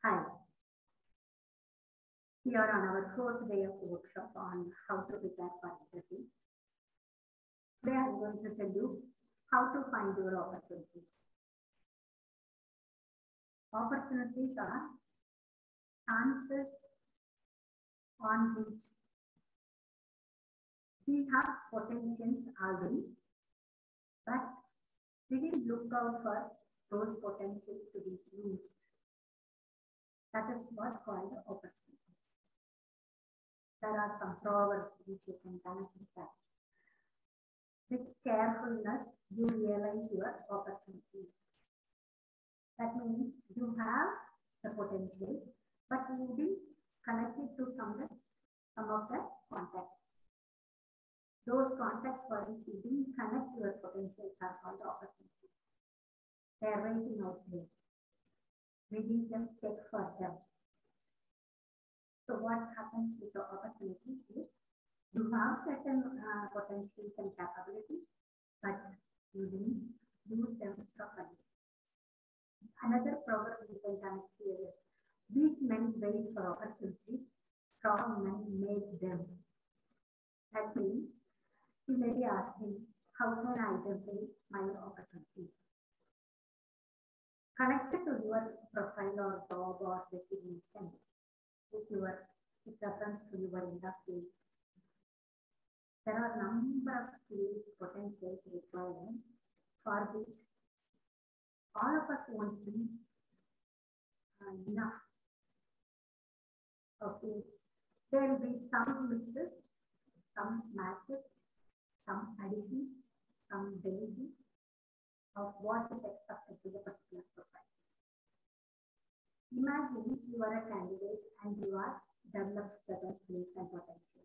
Hi, we are on our fourth day of the workshop on how to prepare for interview. Today I am going to tell you how to find your opportunities. Opportunities are chances on which we have potentials already, but we didn't look out for those potentials to be used. That is what called opportunity. There are some proverbs which you can connect with that. With carefulness, you realize your opportunities. That means you have the potentials, but you didn't connect it to some of the contexts. Those contexts for which you didn't connect your potentials are called opportunities. They are waiting out there. Maybe just check for them. So what happens with the opportunities is you have certain potentials and capabilities, but you didn't use them properly. Another proverb we can connect here is weak men wait for opportunities, strong men make them. That means you may be asking, how can I identify my opportunities? Connected to your profile or job or designation, with reference to your industry, there are a number of skills, potentials required for which all of us won't be enough. Okay, there will be some mixes, some matches, some additions, some deletions of what is expected to the particular profile. Imagine you are a candidate and you are developed certain skills and potentials.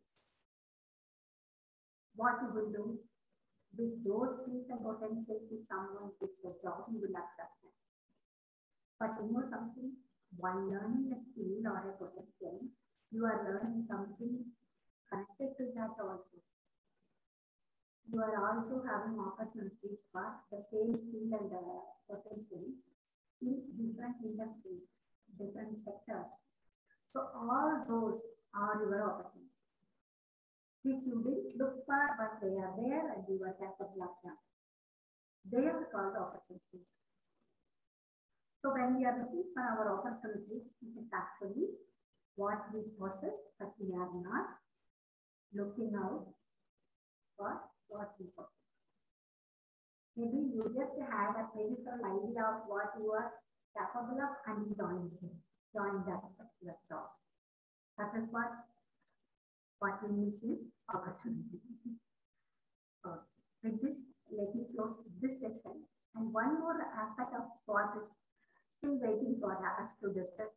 What you will do with those skills and potentials, if someone gives a job, you will accept them. But you know something, while learning a skill or a potential, you are learning something connected to that also. You are also having opportunities for the same skill and potential in different industries, different sectors. So all those are your opportunities, which you didn't look for, but they are there and you are capable of them. They are called opportunities. So when we are looking for our opportunities, it is actually what we possess, but we are not looking out for what we possess. Maybe you just had a peripheral idea of what you are capable of and you joined that particular job. That is what we miss is opportunity. With this, let me close this section. And one more aspect of what is still waiting for us to discuss